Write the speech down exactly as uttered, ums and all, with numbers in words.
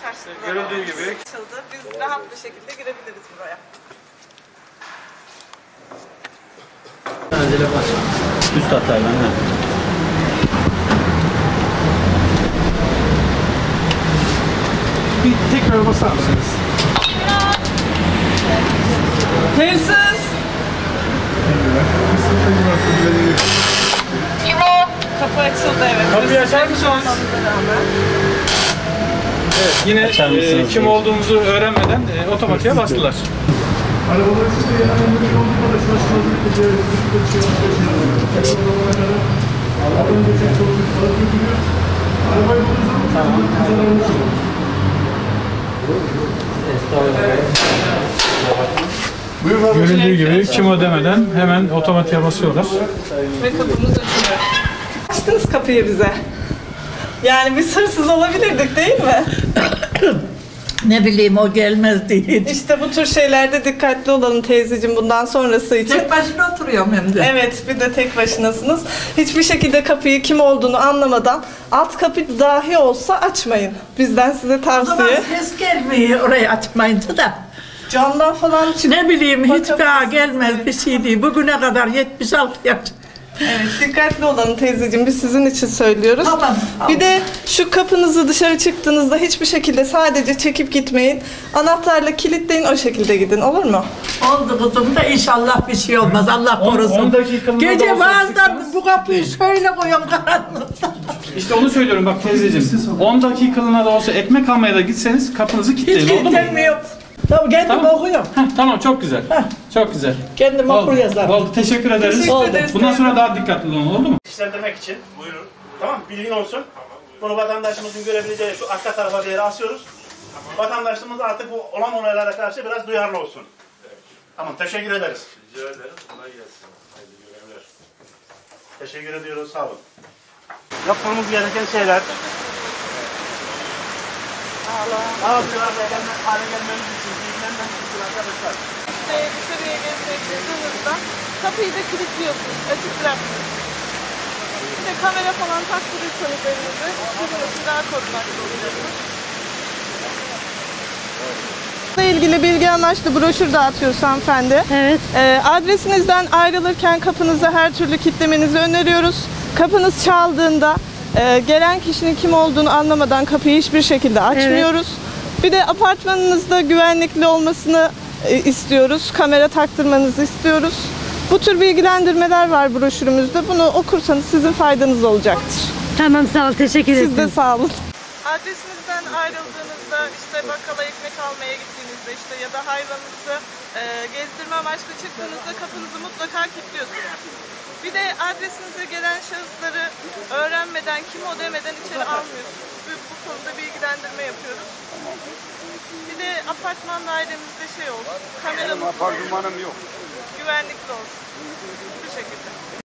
karşılıklı. Görüldüğü gibi. Açıldı. Biz rahat bir şekilde girebiliriz buraya. Acele bas. Üst hatayla. Bir tekrar basar mısınız? Hırsız! Kim o? Kapı açıldı, evet. Kapıyı açar mısınız? Evet, yine e, kim olduğumuzu öğrenmeden e, otomatiğe bastılar. Görüldüğü gibi kim o demeden hemen otomatiğe basıyorlar. Ve kapımız açılıyor. Açtınız kapıyı bize. Yani biz hırsız olabilirdik değil mi? Ne bileyim o gelmez diye. İşte bu tür şeylerde dikkatli olalım teyzeciğim bundan sonrası için. Tek başına oturuyorum hem de. Evet, bir de tek başınasınız. Hiçbir şekilde kapıyı kim olduğunu anlamadan alt kapı dahi olsa açmayın. Bizden size O zaman tavsiye. ses gelmiyor orayı açmayınca da. Camdan falan çık. Ne bileyim hiç Bakabilirsiniz. daha gelmez bir şey değil. Bugüne kadar yetmiş altı yaş. Evet, dikkatli olalım teyzeciğim. Biz sizin için söylüyoruz. Tamam, tamam. Bir de şu kapınızı dışarı çıktığınızda hiçbir şekilde sadece çekip gitmeyin. Anahtarla kilitleyin, o şekilde gidin. Olur mu? Oldu kızım da inşallah bir şey olmaz. Allah on- korusun. on dakikalığına da Gece olsa bazen çıktınız. bu kapıyı şöyle koyuyorum karanlıkta. İşte onu söylüyorum bak teyzeciğim. on dakikalığına da olsa ekmek almaya da gitseniz kapınızı Hiç kilitleyin, oldu mu? gitmiyorum. Tamam kendim Tamam. okuyorum. Heh, tamam, çok güzel. Çok güzel. Kendim Oldu, okur yazarım. oldu. Teşekkür ederiz. Teşekkür Oldu. ederiz. Bundan sonra daha dikkatli olun, oldu mu? İşlendirmek için. Buyurun. Tamam mı? Bilgin olsun. Bunu vatandaşımızın görebileceği şu arka tarafa bir yere asıyoruz. Vatandaşımız artık bu olan olaylara karşı biraz duyarlı olsun. Tamam, teşekkür ederiz. Rica ederim. Kolay gelsin. Hayırlı görevler. Teşekkür ediyoruz, sağ olun. Yapmamız gereken şeyler. Daha duyarlı gelme, hale gelmemiz için, bilgilenmemiz için arkadaşlar. Ee, dışarıya gezmeye çıktığınızda kapıyı da kilitliyorsunuz, açık bırakmıyorsunuz. Bir de kamera falan taktırırsanız elinize, sizin için daha korunaklı oluyorsunuz. Bununla ilgili bilgi amaçlı broşür dağıtıyoruz hanımefendi. Evet. Ee, adresinizden ayrılırken kapınızı her türlü kilitlemenizi öneriyoruz. Kapınız çaldığında e, gelen kişinin kim olduğunu anlamadan kapıyı hiçbir şekilde açmıyoruz. Bir de apartmanınızda güvenlikli olmasını e, istiyoruz. Kamera taktırmanızı istiyoruz. Bu tür bilgilendirmeler var broşürümüzde. Bunu okursanız sizin faydanız olacaktır. Tamam sağ ol teşekkür ederim. Siz de sağ olun. Adresinizden ayrıldığınızda, işte bakkala ekmek almaya gittiğinizde işte ya da hayvanınızı e, gezdirme amaçlı çıktığınızda kapınızı mutlaka kilitliyorsunuz. Bir de adresinize gelen şahısları öğrenmeden, kim o demeden içeri almıyorsunuz. Bu, bu konuda bilgilendirme yapıyoruz. Bir de apartman dairemizde şey olsun, kameramız Apartmanım yok. güvenlikli olsun. Bu şekilde.